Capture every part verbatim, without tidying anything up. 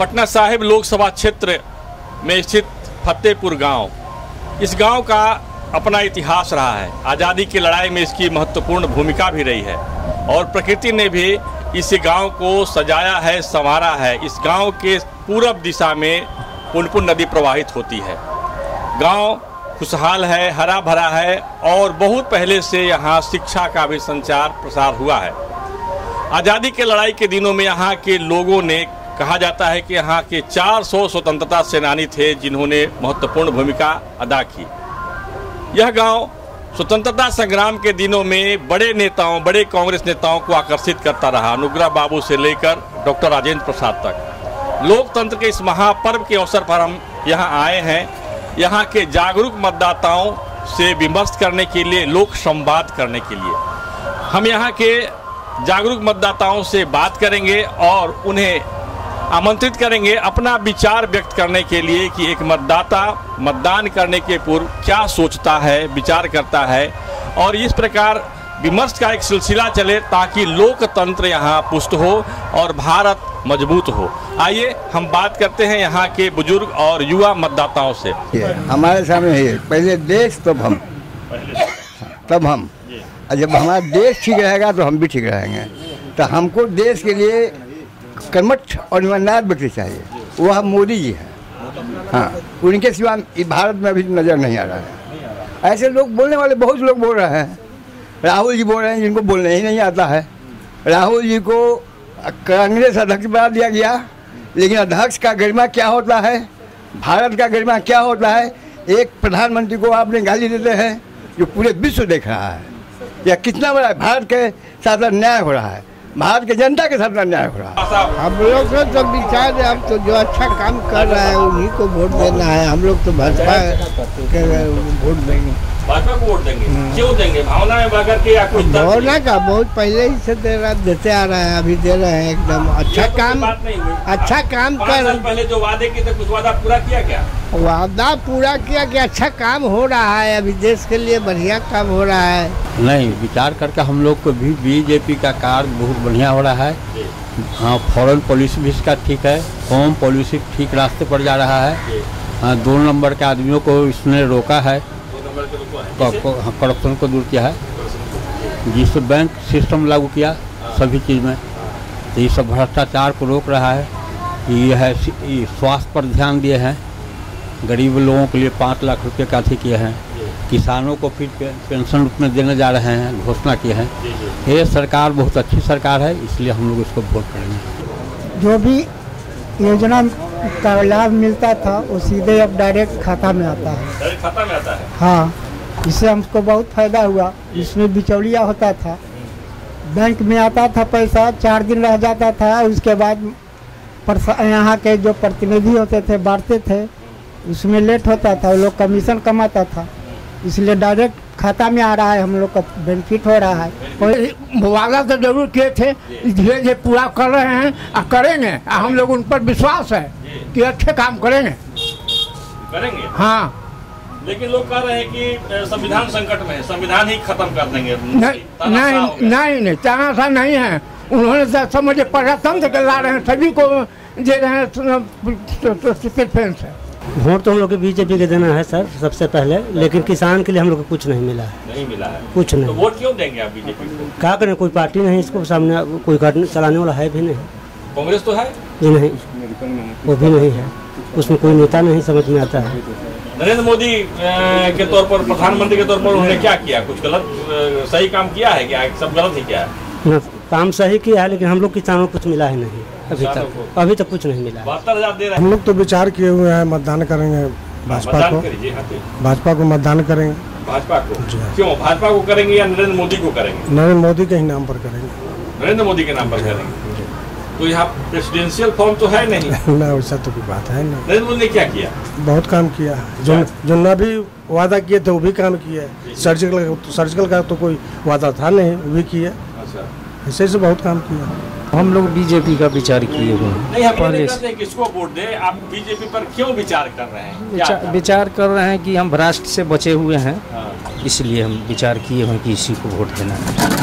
पटना साहिब लोकसभा क्षेत्र में स्थित फतेहपुर गांव, इस गांव का अपना इतिहास रहा है। आज़ादी की लड़ाई में इसकी महत्वपूर्ण भूमिका भी रही है और प्रकृति ने भी इस गांव को सजाया है, संवारा है। इस गांव के पूरब दिशा में पुनपुन नदी प्रवाहित होती है। गांव खुशहाल है, हरा भरा है और बहुत पहले से यहाँ शिक्षा का भी संचार प्रसार हुआ है। आज़ादी के लड़ाई के दिनों में यहाँ के लोगों ने, कहा जाता है कि यहाँ के चार सौ स्वतंत्रता सेनानी थे जिन्होंने महत्वपूर्ण भूमिका अदा की। यह गांव स्वतंत्रता संग्राम के दिनों में बड़े नेताओं, बड़े कांग्रेस नेताओं को आकर्षित करता रहा। अनुग्रह बाबू से लेकर डॉक्टर राजेंद्र प्रसाद तक। लोकतंत्र के इस महापर्व के अवसर पर हम यहाँ आए हैं, यहाँ के जागरूक मतदाताओं से विमर्श करने के लिए, लोक संवाद करने के लिए। हम यहाँ के जागरूक मतदाताओं से बात करेंगे और उन्हें आमंत्रित करेंगे अपना विचार व्यक्त करने के लिए कि एक मतदाता मतदान करने के पूर्व क्या सोचता है, विचार करता है, और इस प्रकार विमर्श का एक सिलसिला चले ताकि लोकतंत्र यहाँ पुष्ट हो और भारत मजबूत हो। आइए हम बात करते हैं यहाँ के बुजुर्ग और युवा मतदाताओं से। हमारे सामने है पहले देश तब हम तब हम और जब हमारा देश ठीक रहेगा तो हम भी ठीक रहेंगे। तो हमको देश के लिए कर्मठ और ईमानदार व्यक्ति चाहिए, वह मोदी जी हैं। हाँ, उनके सिवा भारत में अभी नज़र नहीं आ रहा है। ऐसे लोग बोलने वाले बहुत लोग बोल रहे हैं। राहुल जी बोल रहे हैं जिनको बोलने ही नहीं आता है। राहुल जी को कांग्रेस अध्यक्ष बना दिया गया, लेकिन अध्यक्ष का गरिमा क्या होता है, भारत का गरिमा क्या होता है। एक प्रधानमंत्री को आपने गाली देते हैं जो पूरे विश्व देख रहा है। यह कितना बड़ा है, भारत के साथ न्याय हो रहा है, भारत की जनता के साथ न्याय हो रहा है। हम लोग का तो विचार है, हम तो जो अच्छा काम कर रहा है उन्हीं को वोट देना है। हम लोग तो भाजपा के वोट देंगे। भाजपा को वोट देंगे? क्यों देंगे? भावना में बगैर के या कुछ भावना का बहुत पहले ही से दे रहा देते आ रहे हैं, अभी दे रहे हैं एकदम अच्छा काम। अच्छा काम कर पहले जो वादे किए थे कुछ वादा पूरा किया क्या? वादा पूरा किया कि अच्छा काम हो रहा है, अभी देश के लिए बढ़िया काम हो रहा है। नहीं, विचार करके हम लोग को भी बीजेपी का कार्य बहुत बढ़िया हो रहा है। हाँ, फॉरेन पॉलिसी भी इसका ठीक है, होम पॉलिसी ठीक रास्ते पर जा रहा है। हाँ, दो नंबर के आदमियों को इसने रोका है, करप्शन को दूर किया है, जिससे बैंक सिस्टम लागू किया सभी चीज़ में। तो ये सब भ्रष्टाचार को रोक रहा है। ये है स्वास्थ्य पर ध्यान दिए हैं, गरीब लोगों के लिए पाँच लाख रुपए का अधिक किए हैं, किसानों को फिर पेंशन रूप में देने जा रहे हैं, घोषणा की है। ये सरकार बहुत अच्छी सरकार है, इसलिए हम लोग इसको वोट करेंगे। जो भी योजना का लाभ मिलता था वो सीधे अब डायरेक्ट खाता में आता है। डायरेक्ट खाता में आता है? हाँ, इससे हमको बहुत फायदा हुआ। इसमें बिचौलिया होता था, बैंक में आता था पैसा, चार दिन रह जाता था, उसके बाद यहाँ के जो प्रतिनिधि होते थे बांटते थे, उसमें लेट होता था, वो लोग कमीशन कमाता था। इसलिए डायरेक्ट खाता में आ रहा है, हम लोग का बेनिफिट हो रहा है। वादा तो जरूर किए थे, धीरे धीरे पूरा कर रहे हैं और करेंगे। हम लोग उन पर विश्वास है कि अच्छे काम करेंगे करेंगे हाँ, लेकिन लोग कह रहे हैं कि संविधान संकट में है, संविधान ही खत्म कर देंगे। नहीं नहीं नहीं नहीं, तानाशाह नहीं है। उन्होंने समझे प्रजातंत्र के ला रहे हैं, सभी को दे रहे हैं। वोट तो हम लोग को बीजेपी के देना है सर सबसे पहले, लेकिन किसान के लिए हम लोग को कुछ नहीं मिला है। नहीं मिला है कुछ नहीं। तो वोट क्यों देंगे आप बीजेपी को? क्या करें, कोई पार्टी नहीं, इसको सामने कोई चलाने वाला है भी नहीं। कांग्रेस तो है? जी नहीं, वो भी नहीं है, उसमें कोई नेता नहीं समझ में आता है। नरेंद्र मोदी के तौर पर, प्रधानमंत्री के तौर पर उन्होंने क्या किया? कुछ गलत सही काम किया है क्या? सब गलत ही किया है? काम सही किया है, लेकिन हम लोग किसानों को कुछ मिला ही नहीं अभी तक। अभी तक कुछ नहीं मिला। बहत्तर हजार दे रहे हैं। हम लोग तो विचार किए हुए हैं, मतदान करेंगे भाजपा को। भाजपा को मतदान करेंगे। भाजपा को क्यों? भाजपा को करेंगे या नरेंद्र मोदी को करेंगे? नरेंद्र मोदी के ही नाम पर करेंगे। नरेंद्र मोदी के नाम पर करेंगे। तो यहाँ प्रेसिडेंशियल फॉर्म तो है नहीं ना, वैसा तो कोई बात है ना। नरेंद्र मोदी ने क्या किया? बहुत काम किया, जो जो न भी वादा किए थे वो भी काम किया है। सर्जिकल सर्जिकल का तो कोई वादा था नहीं, वो भी किया। ऐसे से बहुत काम किया। हम लोग बीजेपी का विचार किए हुए हैं। नहीं, हम पहले से किसको वोट दे? आप बीजेपी पर क्यों विचार कर रहे हैं? विचार, विचार कर रहे हैं कि हम भ्रष्ट से बचे हुए हैं, इसलिए हम विचार किए हैं कि इसी को वोट देना है।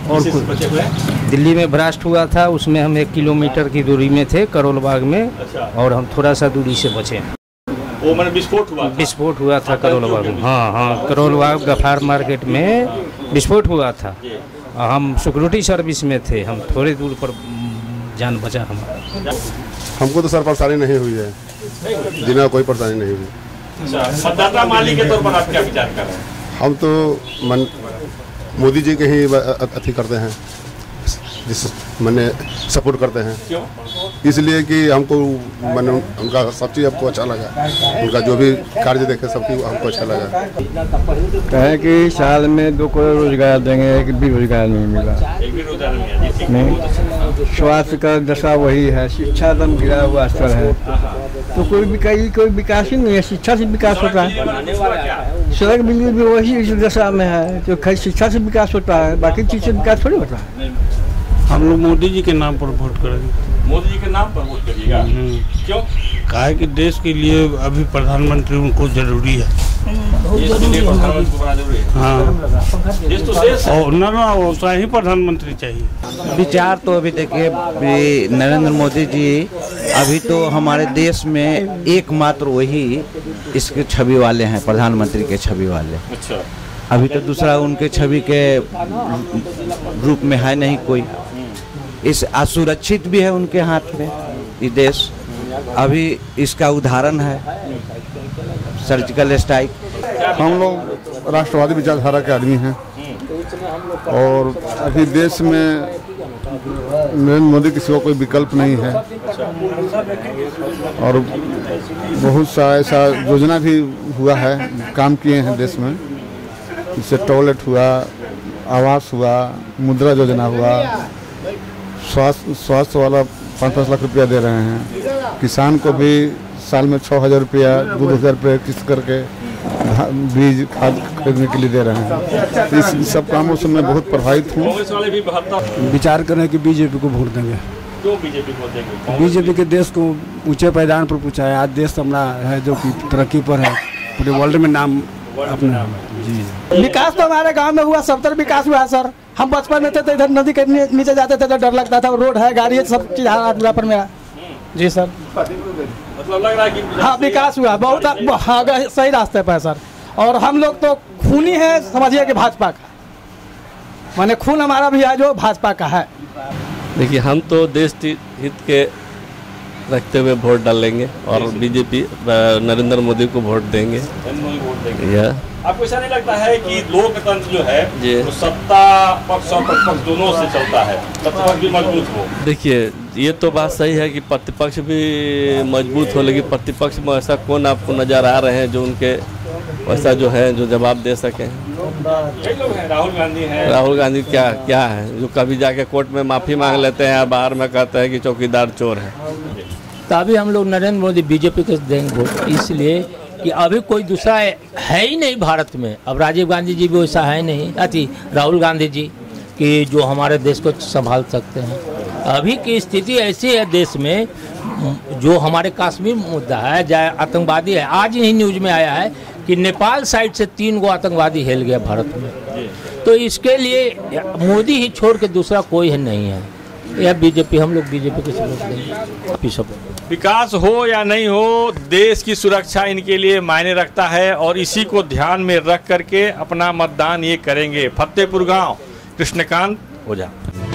और कुछ बचे हुए हैं? दिल्ली में ब्लास्ट हुआ था, उसमें हम एक किलोमीटर की दूरी में थे करोल बाग में, अच्छा। और हम थोड़ा सा दूरी से बचे। वो मैंने विस्फोट हुआ था? विस्फोट हुआ था करोल बाग में। हाँ हाँ, करोल बाग गफार मार्केट में विस्फोट हुआ था। हम सिक्योरिटी सर्विस में थे, हम थोड़ी दूर पर जान बचा हमारा। हमको तो सर परेशानी नहीं हुई है, जिन्हें कोई परेशानी नहीं हुई। अच्छा, मतदाता माली के तौर पर आप क्या विचार कर रहे हैं? हम तो मन मोदी जी के ही अथी करते हैं, जिस मैंने सपोर्ट करते हैं। क्यों? इसलिए कि हमको मन उनका सब चीज़ हमको अच्छा लगा, उनका जो भी कार्य देखे सबकी हमको अच्छा लगा। कहें कि साल में दो करोड़ रोजगार देंगे, एक भी रोजगार नहीं मिला। एक भी रोजगार नहीं है, ठीक है। नहीं, स्वास्थ्य का दशा वही है, शिक्षा दम गिरा हुआ स्तर है, तो कोई भी कहीं कोई विकास ही नहीं है। शिक्षा से विकास होता है, सड़क बिजली भी वही इस दशा में है, तो खैर शिक्षा से विकास होता है, बाकी चीज़ से विकास थोड़ी होता है। हम लोग मोदी जी के नाम पर वोट करेंगे। मोदी जी के नाम पर वोट करिएगा? क्यों? कहा है कि देश के लिए अभी प्रधानमंत्री उनको जरूरी है। देश के लिए प्रधानमंत्री को बड़ा जरूरी है। हाँ, देश तो देश है। और ना ना वैसा ही प्रधानमंत्री चाहिए। विचार तो अभी देखिए, नरेंद्र मोदी जी अभी तो हमारे देश में एकमात्र वही इसके छवि वाले हैं, प्रधानमंत्री के छवि वाले। अच्छा। अभी तो दूसरा उनके छवि के रूप में है नहीं कोई। इस असुरक्षित भी है उनके हाथ में ये देश। अभी इसका उदाहरण है सर्जिकल स्ट्राइक। हम लोग राष्ट्रवादी विचारधारा के आदमी हैं, और अभी देश में नरेंद्र मोदी के सिवा कोई विकल्प नहीं है। और बहुत सा ऐसा योजना भी हुआ है, काम किए हैं देश में, जैसे टॉयलेट हुआ, आवास हुआ, मुद्रा योजना हुआ, स्वास्थ्य स्वास्थ्य वाला पाँच पाँच लाख रुपया दे रहे हैं। किसान को भी साल में छः हज़ार रुपया दो हज़ार रुपये किस्त करके बीज खाद खरीदने के लिए दे रहे हैं। इस सब कामों से मैं बहुत प्रभावित हूँ। कांग्रेस वाले भी बहत्तर विचार करें कि बीजेपी को वोट देंगे। क्यों बीजेपी को देंगे? बीजेपी के देश को ऊंचे पैदान पर पहुँचाया। आज देश हमारा है जो कि तरक्की पर है, पूरे वर्ल्ड में नाम अपना। जी, विकास तो हमारे गांव में हुआ, सब तरफ विकास हुआ है सर। हम बचपन में थे तो इधर नदी के नीचे जाते थे तो डर लगता था, रोड है, गाड़ी है, सब चीज़ हाथ पर मेरा। जी सर, मतलब लग रहा है कि हाँ विकास हुआ बहुत, हाँ सही रास्ते पर है सर। और हम लोग तो खूनी है, समझिए कि भाजपा का, माने खून हमारा भी है जो भाजपा का है। देखिए, हम तो देश हित के रखते हुए वोट डालेंगे और बीजेपी नरेंद्र मोदी को वोट देंगे। वोट देंगे। या आपको ऐसा नहीं लगता है कि लोकतंत्र जो है जी, तो सत्ता पक्ष और प्रतिपक्ष दोनों से चलता है, प्रतिपक्ष भी मजबूत हो? देखिए, ये तो बात सही है कि प्रतिपक्ष भी मजबूत हो, लेकिन प्रतिपक्ष में ऐसा कौन आपको नजर आ रहे हैं जो उनके वैसा जो है जो जवाब दे सके? कई लोग हैं, राहुल गांधी हैं। राहुल गांधी क्या क्या है जो कभी जाके कोर्ट में माफ़ी मांग लेते हैं, बाहर में कहते हैं कि चौकीदार चोर है। तो अभी हम लोग नरेंद्र मोदी बीजेपी को देंगे वोट, इसलिए कि अभी कोई दूसरा है ही नहीं भारत में। अब राजीव गांधी जी भी वैसा है नहीं, अति राहुल गांधी जी कि जो हमारे देश को संभाल सकते हैं। अभी की स्थिति ऐसी है देश में, जो हमारे कश्मीर मुद्दा है, चाहे आतंकवादी है। आज ही न्यूज में आया है कि नेपाल साइड से तीन गो आतंकवादी हिल गया भारत में। तो इसके लिए मोदी ही छोड़ के दूसरा कोई है नहीं है। या बीजेपी, हम लोग बीजेपी को सपोर्ट देंगे। विकास हो या नहीं हो, देश की सुरक्षा इनके लिए मायने रखता है और इसी को ध्यान में रख करके अपना मतदान ये करेंगे। फतेहपुर गांव, कृष्णकांत ओझा।